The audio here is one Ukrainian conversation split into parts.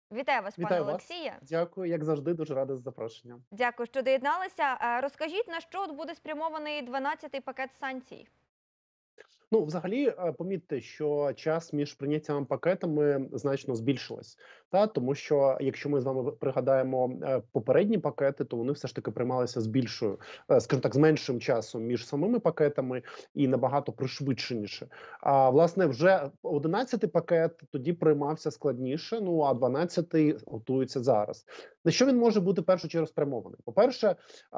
Вітаю вас, пане Вітаю вас. Олексіє. Дякую, як завжди, дуже радий з запрошенням. Дякую, що доєдналися. Розкажіть, на що от буде спрямований 12-й пакет санкцій? Ну, взагалі, помітьте, що час між прийняттям пакетами значно збільшилась. Тому що якщо ми з вами пригадаємо попередні пакети, то вони все ж таки приймалися з більшою, скажімо так, з меншим часом між самими пакетами і набагато пришвидшеніше. А власне, вже 11-й пакет тоді приймався складніше. Ну а 12-й готується зараз. На що він може бути в першу чергу спрямований? По-перше,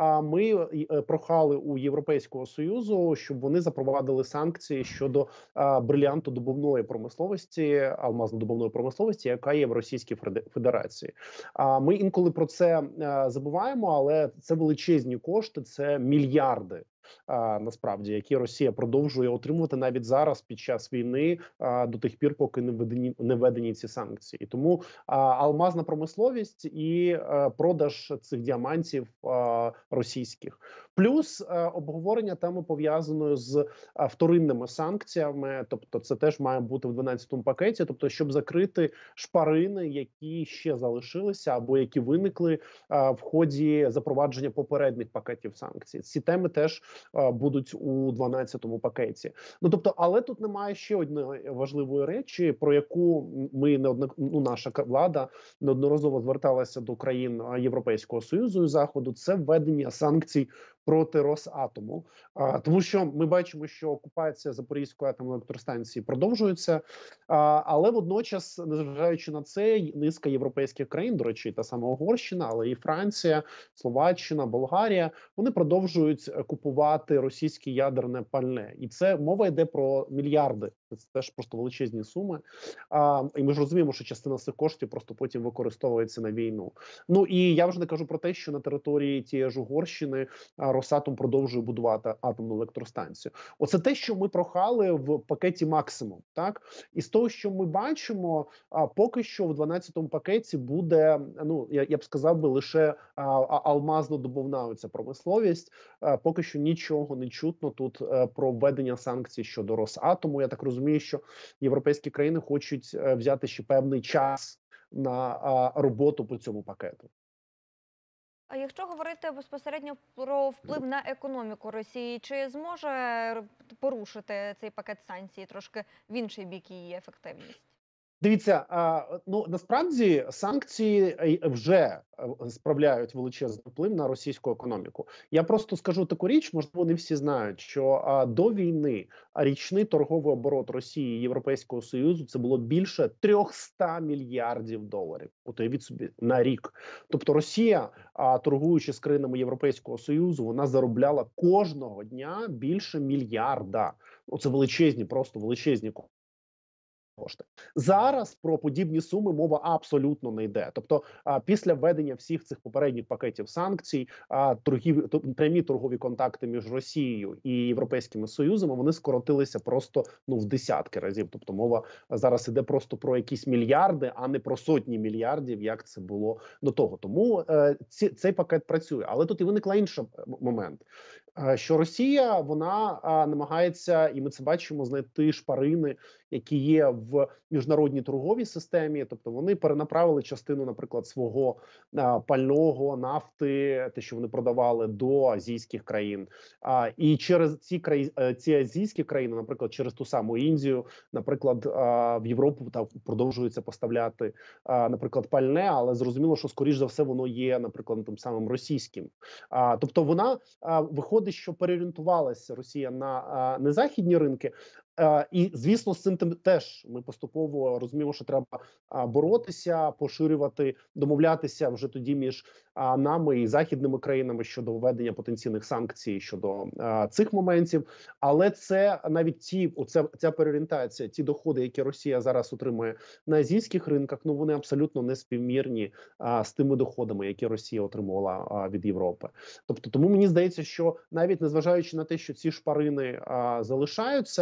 ми прохали у Європейського Союзу, щоб вони запровадили санкції щодо брильянтодобувної промисловості, алмазно-добувної промисловості, яка є в Російській Федерації. Ми інколи про це забуваємо, але це величезні кошти, це мільярди. Насправді, які Росія продовжує отримувати навіть зараз під час війни, до тих пір, поки не введені ці санкції. І тому алмазна промисловість і продаж цих діамантів російських, плюс обговорення теми пов'язаної з вторинними санкціями. Тобто, це теж має бути в 12-му пакеті. Тобто, щоб закрити шпарини, які ще залишилися або які виникли в ході запровадження попередніх пакетів санкцій. Ці теми теж будуть у 12-му пакеті. Ну тобто, але тут немає ще одної важливої речі, про яку ми наша влада неодноразово зверталася до країн Європейського Союзу і Заходу. Це введення санкцій проти Росатому, тому що ми бачимо, що окупація Запорізької атомної електростанції продовжується, але водночас, незважаючи на це, низка європейських країн, до речі, та сама Угорщина, але і Франція, Словаччина, Болгарія, вони продовжують купувати російське ядерне пальне, і це мова йде про мільярди. Це теж просто величезні суми. І ми ж розуміємо, що частина цих коштів просто потім використовується на війну. Ну і я вже не кажу про те, що на території тієї ж Угорщини Росатом продовжує будувати атомну електростанцію. Оце те, що ми прохали в пакеті максимум. Так, і з того, що ми бачимо, поки що в 12-му пакеті буде, ну я б сказав би, лише алмазно-добувна ця промисловість. Поки що нічого не чутно тут про введення санкцій щодо Росатому. Я так розумію, що європейські країни хочуть взяти ще певний час на роботу по цьому пакету. А якщо говорити безпосередньо про вплив на економіку Росії, чи зможе порушити цей пакет санкцій трошки в інший бік її ефективність? Дивіться, ну насправді санкції вже справляють величезний вплив на російську економіку. Я просто скажу таку річ, можливо, не всі знають, що до війни річний торговий оборот Росії і Європейського Союзу це було більше 300 мільярдів доларів. От уявіть собі, на рік. Тобто Росія, торгуючи з країнами Європейського Союзу, вона заробляла кожного дня більше мільярда. Оце величезні, просто величезні кошти. Зараз про подібні суми мова абсолютно не йде. Тобто, після введення всіх цих попередніх пакетів санкцій, прямі торгові контакти між Росією і Європейськими Союзами вони скоротилися просто в десятки разів. Тобто, мова зараз іде просто про якісь мільярди, а не про сотні мільярдів, як це було до того. Тому цей пакет працює. Але тут і виникла інший момент. Що Росія, вона намагається, і ми це бачимо, знайти шпарини, які є в міжнародній торговій системі. Тобто вони перенаправили частину, наприклад, свого пального, нафти, те, що вони продавали, до азійських країн. І через ці азійські країни, наприклад, через ту саму Індію, наприклад, в Європу продовжується поставляти, наприклад, пальне, але зрозуміло, що скоріш за все воно є, наприклад, тим самим російським. Тобто вона виходить, що переорієнтувалася Росія на незахідні ринки. І, звісно, з цим теж ми поступово розуміємо, що треба боротися, поширювати, домовлятися вже тоді між нами і західними країнами щодо введення потенційних санкцій щодо цих моментів. Але це навіть ця переорієнтація, ті доходи, які Росія зараз отримує на азійських ринках, ну вони абсолютно не співмірні з тими доходами, які Росія отримувала від Європи. Тобто, тому мені здається, що навіть незважаючи на те, що ці шпарини залишаються,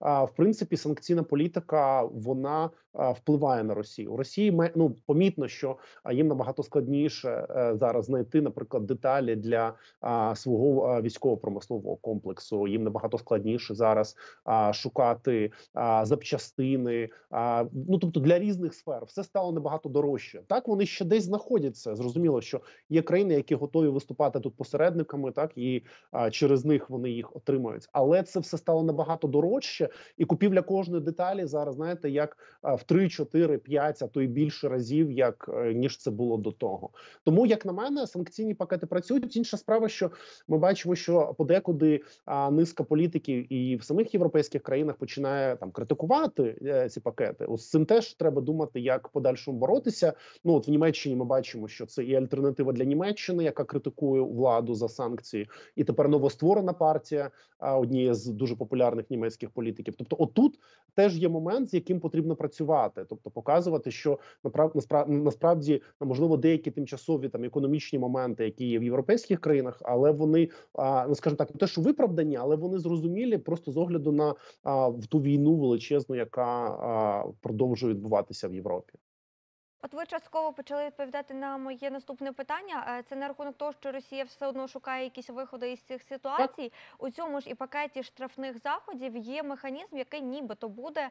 в принципі санкційна політика вона впливає на Росію. У Росії ну, помітно, що їм набагато складніше зараз знайти, наприклад, деталі для свого військово-промислового комплексу. Їм набагато складніше зараз шукати запчастини. Ну тобто для різних сфер все стало набагато дорожче. Так вони ще десь знаходяться. Зрозуміло, що є країни, які готові виступати тут посередниками, так і через них вони їх отримають. Але це все стало набагато дорожче, і купівля кожної деталі зараз, знаєте, як в 3, 4, 5, а то й більше разів, як ніж це було до того. Тому, як на мене, санкційні пакети працюють. Інша справа, що ми бачимо, що подекуди низка політиків і в самих європейських країнах починає там критикувати ці пакети. Ось з цим теж треба думати, як в подальшому боротися. Ну от в Німеччині ми бачимо, що це і альтернатива для Німеччини, яка критикує владу за санкції, і тепер новостворена партія однієї з дуже популярних німецьких політиків. Тобто, отут теж є момент, з яким потрібно працювати, тобто показувати, що насправді можливо деякі тимчасові там економічні моменти, які є в європейських країнах, але вони ну скажімо так, не те, що виправдані, але вони зрозумілі просто з огляду на в ту війну величезну, яка продовжує відбуватися в Європі. От ви частково почали відповідати на моє наступне питання. Це на рахунок того, що Росія все одно шукає якісь виходи із цих ситуацій. У цьому ж і пакеті штрафних заходів є механізм, який нібито буде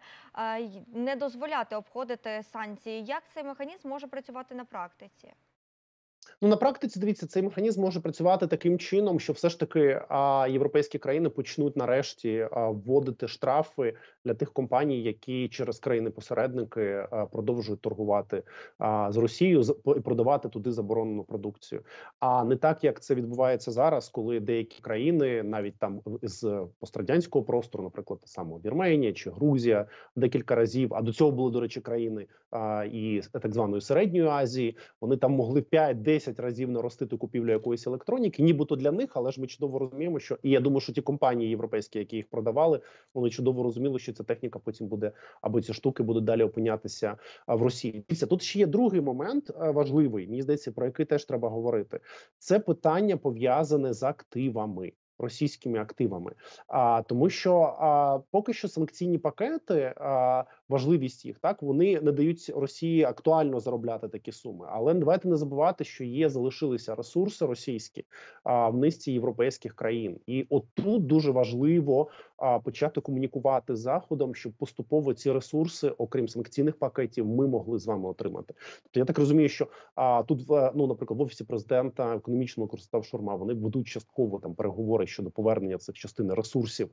не дозволяти обходити санкції. Як цей механізм може працювати на практиці? Ну на практиці дивіться, цей механізм може працювати таким чином, що все ж таки європейські країни почнуть нарешті вводити штрафи для тих компаній, які через країни-посередники продовжують торгувати з Росією і продавати туди заборонену продукцію. А не так, як це відбувається зараз, коли деякі країни, навіть там з пострадянського простору, наприклад, саме Вірменія чи Грузія, декілька разів, а до цього були, до речі, країни і так званої Середньої Азії, вони там могли 5-10 разів наростити купівлю якоїсь електроніки, нібито для них, але ж ми чудово розуміємо, що і я думаю, що ті компанії європейські, які їх продавали, вони чудово розуміли, що ця техніка потім буде, або ці штуки будуть далі опинятися в Росії. Тут ще є другий момент важливий, мені здається, про який теж треба говорити. Це питання пов'язане з активами. Російськими активами, тому що поки що санкційні пакети, важливість їх так вони не дають Росії актуально заробляти такі суми. Але давайте не забувати, що залишилися ресурси російські в низці європейських країн, і отут дуже важливо почати комунікувати з Заходом, щоб поступово ці ресурси, окрім санкційних пакетів, ми могли з вами отримати. Тобто я так розумію, що тут ну, наприклад, в офісі президента економічного Курстав Шурма вони ведуть частково там переговори щодо повернення цих частин ресурсів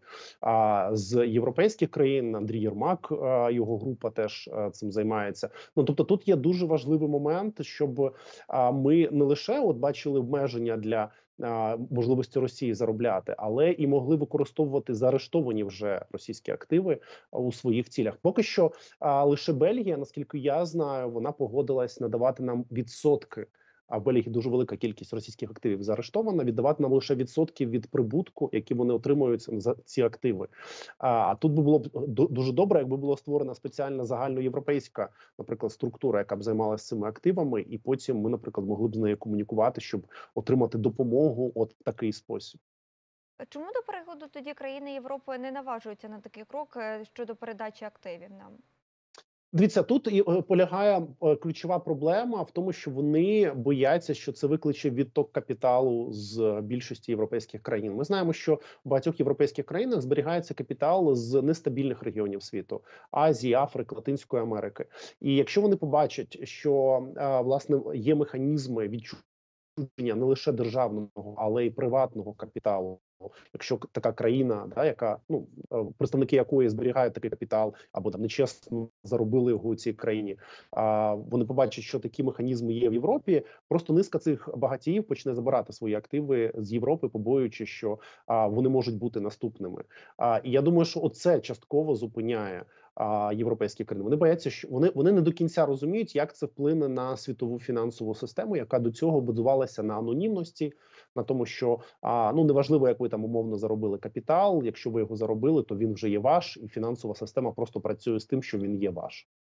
з європейських країн. Андрій Єрмак, його група теж цим займається. Ну тобто, тут є дуже важливий момент, щоб ми не лише от бачили обмеження для можливості Росії заробляти, але і могли використовувати заарештовані вже російські активи у своїх цілях. Поки що лише Бельгія, наскільки я знаю, вона погодилась надавати нам відсотки. А в Бельгії дуже велика кількість російських активів заарештована, віддавати нам лише відсотків від прибутку, які вони отримують за ці активи. А тут би було б дуже добре, якби була створена спеціальна загальноєвропейська, наприклад, структура, яка б займалася цими активами, і потім ми, наприклад, могли б з нею комунікувати, щоб отримати допомогу от в такий спосіб. Чому до перегляду тоді країни Європи не наважуються на такий крок щодо передачі активів нам? Дивіться, тут і полягає ключова проблема в тому, що вони бояться, що це викличе відток капіталу з більшості європейських країн. Ми знаємо, що в багатьох європейських країнах зберігається капітал з нестабільних регіонів світу: Азії, Африки, Латинської Америки. І якщо вони побачать, що власне є механізми відчуття не лише державного, але й приватного капіталу. Якщо така країна, яка представники якої зберігають такий капітал, або там нечесно заробили його у цій країні, вони побачать, що такі механізми є в Європі. Просто низка цих багатіїв почне забирати свої активи з Європи, побоюючи, що вони можуть бути наступними. І я думаю, що оце частково зупиняє європейські країни. Вони бояться, що вони не до кінця розуміють, як це вплине на світову фінансову систему, яка до цього будувалася на анонімності, на тому, що неважливо, як ви там умовно заробили капітал. Якщо ви його заробили, то він вже є ваш, і фінансова система просто працює з тим, що він є ваш.